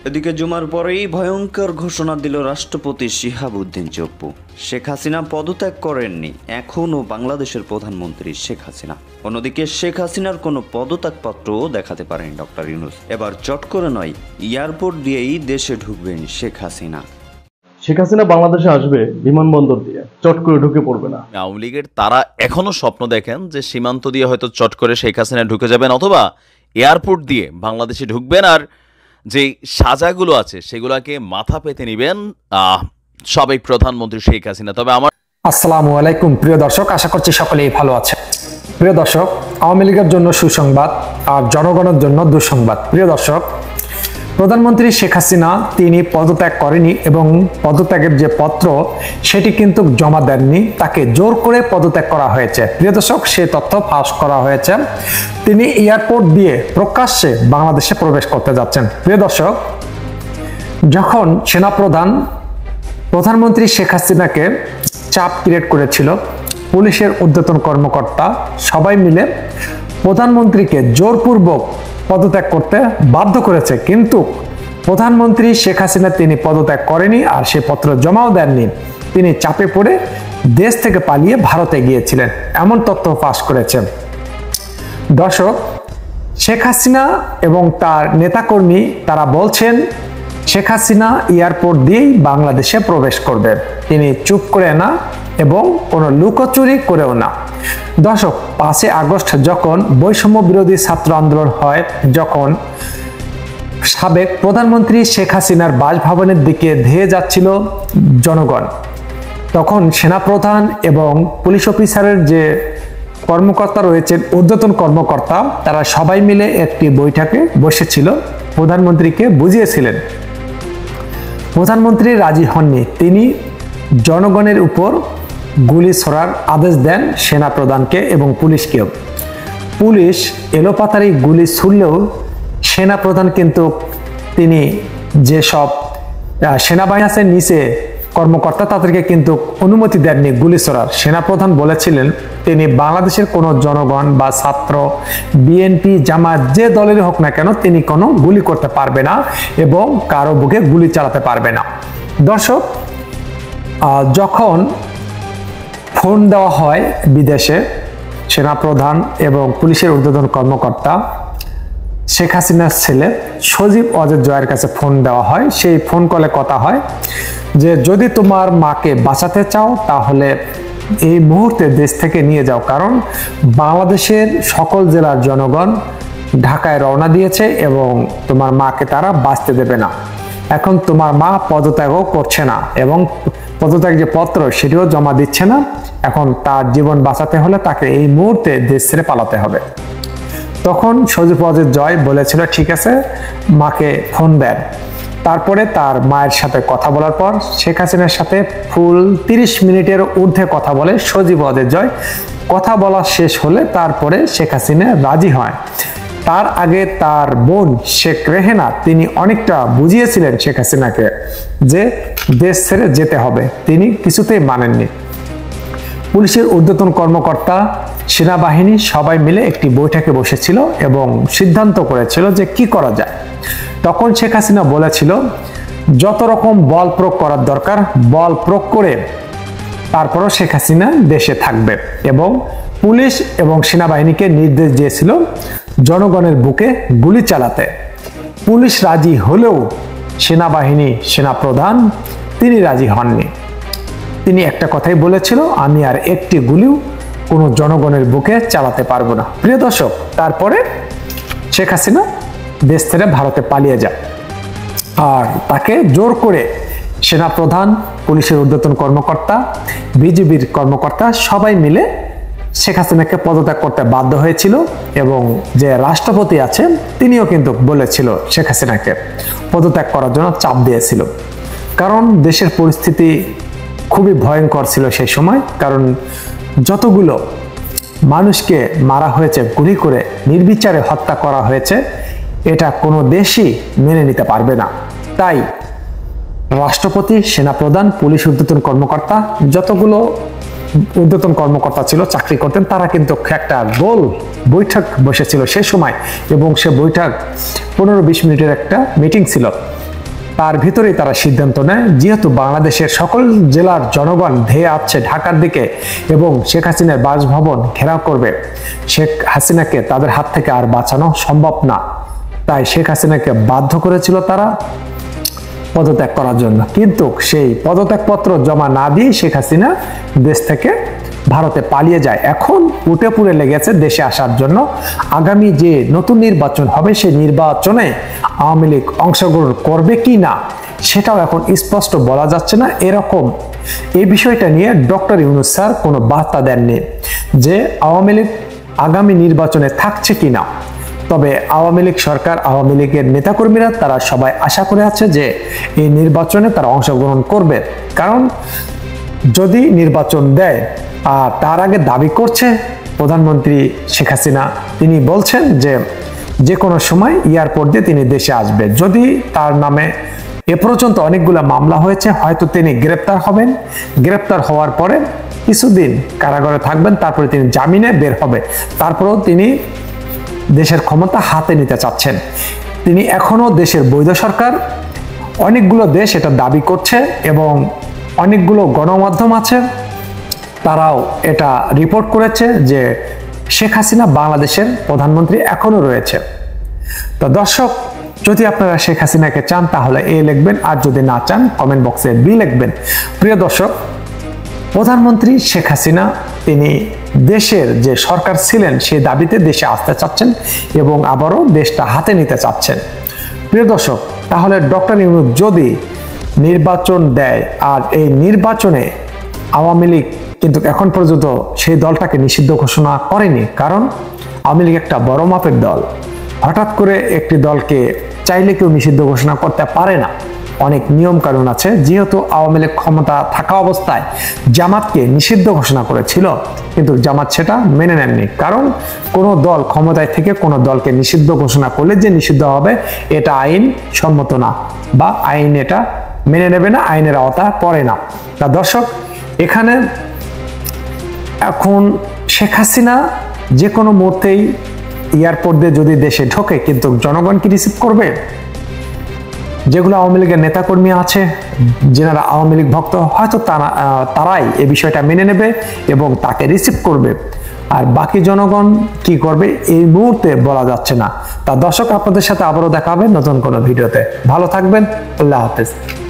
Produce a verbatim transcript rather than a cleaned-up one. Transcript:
এদিকে জুমার পরেই ভয়ঙ্কর ঘোষণা দিল রাষ্ট্রপতি শিহাবুদ্দিন চুপ্পু। শেখ হাসিনা পদত্যাগ করেননি এখনও বাংলাদেশের প্রধানমন্ত্রী শেখ হাসিনা। অন্যদিকে শেখ হাসিনার কোনো পদত্যাগপত্রও দেখাতে পারেন ডক্টর ইউনূস। এবার চট করে নয়, এয়ারপোর্ট দিয়েই দেশে ঢুকবেন শেখ হাসিনা। শেখ হাসিনা বাংলাদেশে আসবে বিমানবন্দর দিয়ে, চট করে ঢুকে পড়বে না। আওয়ামী লীগের তারা এখনো স্বপ্ন দেখেন যে সীমান্ত দিয়ে হয়তো চট করে শেখ হাসিনা ঢুকে যাবেন অথবা এয়ারপোর্ট দিয়ে বাংলাদেশে ঢুকবেন, আর যে সাজাগুলো আছে সেগুলোকে মাথা পেতে নেবেন সাবেক প্রধানমন্ত্রী শেখ হাসিনা। তবে আমার আসসালামু আলাইকুম প্রিয় দর্শক, আশা করছি সকলেই ভালো আছে। প্রিয় দর্শক, আওয়ামী লীগের জন্য সুসংবাদ আর জনগণের জন্য দুঃসংবাদ। প্রিয় দর্শক, প্রধানমন্ত্রী শেখ হাসিনা তিনি পদত্যাগ করেনি এবং পদত্যাগের যে পত্র সেটি কিন্তু জমা দেননি, তাকে জোর করে পদত্যাগ করা হয়েছে। প্রিয় দর্শক, সে তথ্য ফাঁস করা হয়েছে। তিনি এয়ারপোর্ট দিয়ে প্রকাশ্যে বাংলাদেশে প্রবেশ করতে যাচ্ছেন। প্রিয় দর্শক, যখন সেনাপ্রধান প্রধানমন্ত্রী শেখ হাসিনাকে চাপ ক্রিয়েট করেছিল, পুলিশের ঊর্ধ্বতন কর্মকর্তা সবাই মিলে প্রধানমন্ত্রীকে জোরপূর্বক পদত্যাগ করতে বাধ্য করেছে, কিন্তু প্রধানমন্ত্রী শেখ হাসিনা তিনি পদত্যাগ করেনি আর সে পত্র জমাও দেননি। তিনি চাপে পড়ে দেশ থেকে পালিয়ে ভারতে গিয়েছিলেন, এমন তথ্য ফাঁস করেছে। দর্শক, শেখ হাসিনা এবং তার নেতাকর্মী তারা বলছেন শেখ হাসিনা এয়ারপোর্ট দিয়েই বাংলাদেশে প্রবেশ করবে, তিনি চুপ করে না এবং কোনো লুকোচুরি করেও না। দর্শক, পাঁচই আগস্ট যখন বৈষম্য বিরোধী ছাত্র আন্দোলন হয়, যখন সাবেক প্রধানমন্ত্রী শেখ হাসিনার বাসভবনের দিকে ধেয়ে যাচ্ছিল জনগণ, তখন সেনাপ্রধান এবং পুলিশ অফিসারের যে কর্মকর্তা রয়েছেন, ঊর্ধ্বতন কর্মকর্তা, তারা সবাই মিলে একটি বৈঠকে বসেছিল, প্রধানমন্ত্রীকে বুঝিয়েছিলেন। প্রধানমন্ত্রী রাজি হননি, তিনি জনগণের উপর গুলি ছোড়ার আদেশ দেন সেনাপ্রধানকে এবং পুলিশকেও। পুলিশ এলোপাতাড়ি গুলি ছুড়লেও সেনাপ্রধান কিন্তু তিনি যেসব সেনাবাহিনী আছে নিচে কর্মকর্তা তাদেরকে কিন্তু অনুমতি দেননি গুলি ছোড়ার। সেনাপ্রধান বলেছিলেন তিনি বাংলাদেশের কোনো জনগণ বা ছাত্র, বিএনপি, জামায়াত যে দলেরই হোক না কেন, তিনি কোনো গুলি করতে পারবে না এবং কারো বুকে গুলি চালাতে পারবে না। দর্শক, যখন ফোন দেওয়া হয় বিদেশে, সেনাপ্রধান এবং পুলিশের ঊর্ধ্বতন কর্মকর্তা শেখ হাসিনার ছেলে সজীব ওয়াজেদ জয়ের কাছে ফোন দেওয়া হয়। সেই ফোন কলে কথা হয় যে যদি তোমার মাকে বাঁচাতে চাও তাহলে এই মুহূর্তে দেশ থেকে নিয়ে যাও, কারণ বাংলাদেশের সকল জেলার জনগণ ঢাকায় রওনা দিয়েছে এবং তোমার মাকে তারা বাঁচতে দেবে না। এখন তোমার মা পদত্যাগও করছে না এবং পদত্যাগ যে পত্র সেটিও জমা দিচ্ছে না। এখন তার জীবন বাঁচাতে হলে তাকে এই মুহূর্তে দেশ ছেড়ে পালাতে হবে। তখন সজীব ওয়াজেদ জয় বলেছিল ঠিক আছে, মাকে ফোন দেন। তারপরে তার মায়ের সাথে কথা বলার পর শেখ হাসিনার সাথে ফুল তিরিশ মিনিটের ঊর্ধ্বে কথা বলে সজীব ওয়াজেদ জয়। কথা বলা শেষ হলে তারপরে শেখ হাসিনা রাজি হয়। তার আগে তার বোন শেখ রেহেনা তিনি অনেকটা বুঝিয়েছিলেন শেখ হাসিনাকে যে দেশ ছেড়ে যেতে হবে, তিনি কিছুতেই মানেননি। পুলিশের ঊর্ধ্বতন কর্মকর্তা, সেনাবাহিনী সবাই মিলে একটি বৈঠকে বসেছিল এবং সিদ্ধান্ত করেছিল যে কি করা যায়। তখন শেখ হাসিনা বলেছিল যত রকম বল প্রয়োগ করার দরকার বল প্রয়োগ করে তারপরও শেখ হাসিনা দেশে থাকবে এবং পুলিশ এবং সেনাবাহিনীকে নির্দেশ দিয়েছিল জনগণের বুকে গুলি চালাতে। পুলিশ রাজি হলেও সেনাবাহিনী সেনাপ্রধান তিনি রাজি হননি। তিনি একটা কথাই বলেছিল, আমি আর একটি গুলিও কোনো জনগণের বুকে চালাতে পারবো না। প্রিয় দর্শক, তারপরে শেখ হাসিনা দেশ ছেড়ে ভারতে পালিয়ে যায় আর তাকে জোর করে সেনাপ্রধান, পুলিশের ঊর্ধ্বতন কর্মকর্তা, বিজিবির কর্মকর্তা সবাই মিলে শেখ হাসিনাকে পদত্যাগ করতে বাধ্য হয়েছিল এবং যে রাষ্ট্রপতি আছেন তিনিও কিন্তু বলেছিল শেখ হাসিনাকে পদত্যাগ করার জন্য চাপ দিয়েছিল। কারণ দেশের পরিস্থিতি খুবই ভয়ঙ্কর ছিল সেই সময়, কারণ যতগুলো মানুষকে মারা হয়েছে, গুলি করে নির্বিচারে হত্যা করা হয়েছে, এটা কোনো দেশই মেনে নিতে পারবে না। তাই রাষ্ট্রপতি, সেনাপ্রধান, পুলিশ ঊর্ধ্বতন কর্মকর্তা, যতগুলো ঊর্ধ্বতন কর্মকর্তা ছিল চাকরি করতেন, তারা কিন্তু একটা গোল বৈঠক বসেছিল সে সময় এবং সে বৈঠক পনেরো বিশ মিনিটের একটা মিটিং ছিল। তার ভিতরেই তারা সিদ্ধান্ত নেয়, যেহেতু বাংলাদেশের সকল জেলার জনগণ ধেয়ে আসছে ঢাকার দিকে এবং শেখ হাসিনার বাসভবন ঘেরাও করবে, শেখ হাসিনাকে তাদের হাত থেকে আর বাঁচানো সম্ভব না। তাই শেখ হাসিনাকে বাধ্য করেছিল তারা পদত্যাগ করার জন্য। কিন্তু সেই পদত্যাগপত্র জমা না দিয়ে শেখ হাসিনা দেশ থেকে ভারতে পালিয়ে যায়। এখন উঠে পুড়ে লেগেছে দেশে আসার জন্য। আগামী যে নতুন নির্বাচন হবে সেই নির্বাচনে আওয়ামী লীগ অংশগ্রহণ করবে কি না সেটাও এখন স্পষ্ট বলা যাচ্ছে না। এরকম এই বিষয়টা নিয়ে ডক্টর ইউনূস স্যার কোনো বার্তা দেননি যে আওয়ামী লীগ আগামী নির্বাচনে থাকছে কিনা। তবে আওয়ামী লীগ সরকার, আওয়ামী লীগের নেতাকর্মীরা তারা সবাই আশা করে আছে যে এই নির্বাচনে তারা অংশগ্রহণ করবে। কারণ যদি নির্বাচন দেয়, আর তার আগে দাবি করছে প্রধানমন্ত্রী শেখ হাসিনা, তিনি বলছেন যে যে কোনো সময় এয়ারপোর্ট দিয়ে তিনি দেশে আসবে। যদি তার নামে এ পর্যন্ত অনেকগুলো মামলা হয়েছে, হয়তো তিনি গ্রেপ্তার হবেন। গ্রেপ্তার হওয়ার পরে কিছুদিন কারাগারে থাকবেন, তারপরে তিনি জামিনে বের হবে। তারপরেও তিনি দেশের ক্ষমতা হাতে নিতে চাচ্ছেন। তিনি এখনো দেশের বৈধ সরকার। অনেকগুলো দেশ এটা দাবি করছে এবং অনেকগুলো গণমাধ্যম আছে, তারাও এটা রিপোর্ট করেছে যে শেখ হাসিনা বাংলাদেশের প্রধানমন্ত্রী এখনো রয়েছে। তো দর্শক, যদি আপনারা শেখ হাসিনাকে চান তাহলে এ লিখবেন, আর যদি না চান কমেন্ট বক্সে বি লিখবেন। প্রিয় দর্শক, প্রধানমন্ত্রী শেখ হাসিনা তিনি দেশের যে সরকার ছিলেন সেই দাবিতে দেশে আসতে চাচ্ছেন এবং আবারও দেশটা হাতে নিতে চাচ্ছেন। প্রিয় দর্শক, তাহলে ডক্টর ইউনূস যদি নির্বাচন দেয়, আর এই নির্বাচনে আওয়ামী লীগ কিন্তু এখন পর্যন্ত সেই দলটাকে নিষিদ্ধ ঘোষণা করেনি, কারণ আওয়ামী লীগ একটা বড় মাপের দল। হঠাৎ করে একটি দলকে চাইলে কেউ নিষিদ্ধ ঘোষণা করতে পারে না, অনেক নিয়ম কানুন আছে। যেহেতু আওয়ামী লীগ ক্ষমতা থাকা অবস্থায় জামাতকে নিষিদ্ধ ঘোষণা করেছিল, কিন্তু জামাত সেটা মেনে নেননি। কারণ কোনো দল ক্ষমতায় থেকে কোনো দলকে নিষিদ্ধ ঘোষণা করলে যে নিষিদ্ধ হবে এটা আইন সম্মত না, বা আইন এটা মেনে নেবে না, আইনের আওতা পড়ে না। তা দর্শক, এখানে এখন শেখ হাসিনা যে কোনো মুহূর্তেই এয়ারপোর্ট দিয়ে যদি দেশে ঢোকে, কিন্তু জনগণ কি রিসিভ করবে? যেগুলো আওয়ামী লীগের নেতাকর্মী আছে, যারা আওয়ামী লীগ ভক্ত, হয়তো তারা তারাই এই বিষয়টা মেনে নেবে এবং তাকে রিসিভ করবে। আর বাকি জনগণ কি করবে এই মুহূর্তে বলা যাচ্ছে না। তা দর্শক, আপনাদের সাথে আবারও দেখা হবে নতুন কোনো ভিডিওতে। ভালো থাকবেন, আল্লাহ হাফেজ।